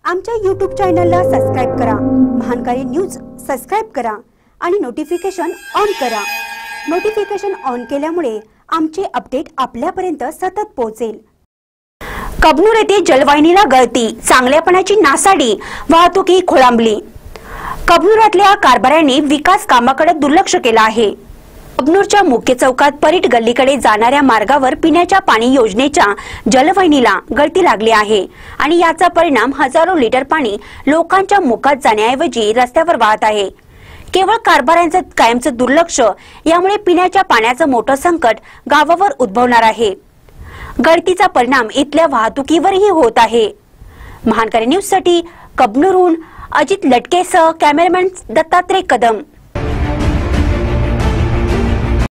आमच्या YouTube चॅनलला subscribe करा, महानकारी न्यूज सबस्क्राइब करा आणि नोटिफिकेशन ऑन करा। नोटिफिकेशन ऑन केल्यामुळे आमचे अपडेट आपल्यापर्यंत सतत पोहोचेल। कबनूर येथे जलवाहिनीला गळती, चांगल्यापणाची नासाडी, वाहतुकी खोळंबली। कबनूरातल्या कारभाऱ्यांनी विकास कामाकडे दुर्लक्ष केले आहे। कबनूरच्या मुख्य चौकात परीट गल्लीकडे जाणाऱ्या मार्गावर पिण्याच्या पाणी योजनेच्या जलवाहिनीला गळती लागली आहे आणि याचा परिणाम हजारो लिटर पाणी लोकांच्या मुखात जाण्याऐवजी रस्त्यावर वाहत आहे। केवळ कारभाऱ्यांचं कायमचं दुर्लक्ष यामुळे पिण्याच्या पाण्याचं मोठं संकट गावावर उद्भवणार आहे। गळतीचा परिणाम इथल्या वाहतुकीवरही होत आहे। महानकारी न्यूज साठी कबनूरहून अजित लटकेसह कॅमेरामॅन दत्तात्रय कदम।